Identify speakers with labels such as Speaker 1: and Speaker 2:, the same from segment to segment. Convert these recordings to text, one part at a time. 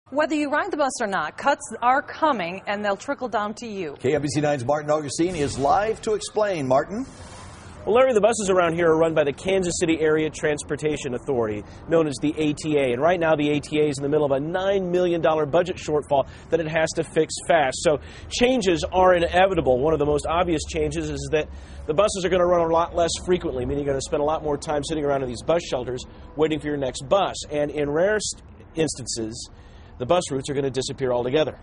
Speaker 1: Whether you ride the bus or not, cuts are coming, and they'll trickle down to you.
Speaker 2: KMBC 9's Martin Augustine is live to explain. Martin?
Speaker 3: Well, Larry, the buses around here are run by the Kansas City Area Transportation Authority, known as the ATA. And right now, the ATA is in the middle of a $9 million budget shortfall that it has to fix fast. So changes are inevitable. One of the most obvious changes is that the buses are going to run a lot less frequently, meaning you're going to spend a lot more time sitting around in these bus shelters waiting for your next bus. And in rare instances, the bus routes are going to disappear altogether.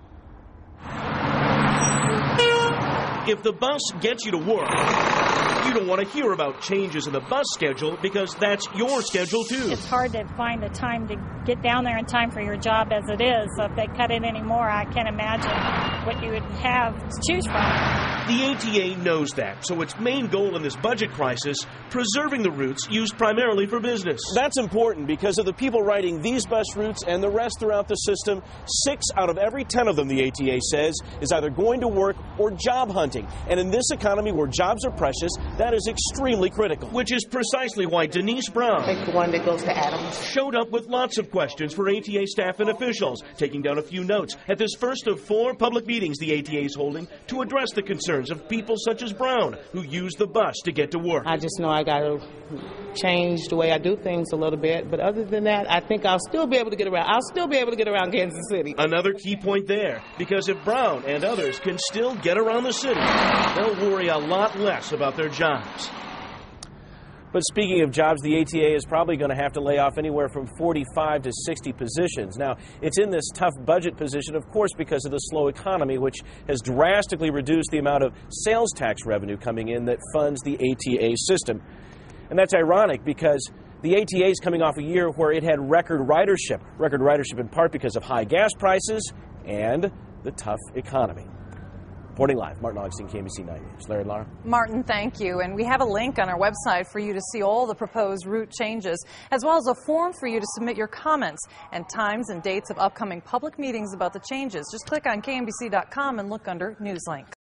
Speaker 3: If the bus gets you to work, you don't want to hear about changes in the bus schedule because that's your schedule too.
Speaker 4: It's hard to find the time to get down there in time for your job as it is. So if they cut it anymore, I can't imagine what you would have to choose from.
Speaker 3: The ATA knows that, so its main goal in this budget crisis, preserving the routes used primarily for business. That's important because of the people riding these bus routes and the rest throughout the system. 6 out of every 10 of them, the ATA says, is either going to work or job hunting. And in this economy where jobs are precious, that is extremely critical. Which is precisely why Denise Brown,
Speaker 5: I think the one that goes to Adams,
Speaker 3: showed up with lots of questions for ATA staff and officials, taking down a few notes at this first of 4 public meetings the ATA is holding to address the concerns of people such as Brown, who use the bus to get to work.
Speaker 5: I just know I got to change the way I do things a little bit, but other than that, I think I'll still be able to get around. I'll still be able to get around Kansas City.
Speaker 3: Another key point there, because if Brown and others can still get around the city, they'll worry a lot less about their jobs. But speaking of jobs, the ATA is probably going to have to lay off anywhere from 45 to 60 positions. Now, it's in this tough budget position, of course, because of the slow economy, which has drastically reduced the amount of sales tax revenue coming in that funds the ATA system. And that's ironic because the ATA is coming off a year where it had record ridership in part because of high gas prices and the tough economy. Reporting live, Martin Augustine, KMBC 9 News. Larry and Laura.
Speaker 1: Martin, thank you. And we have a link on our website for you to see all the proposed route changes, as well as a form for you to submit your comments and times and dates of upcoming public meetings about the changes. Just click on KMBC.com and look under News Link.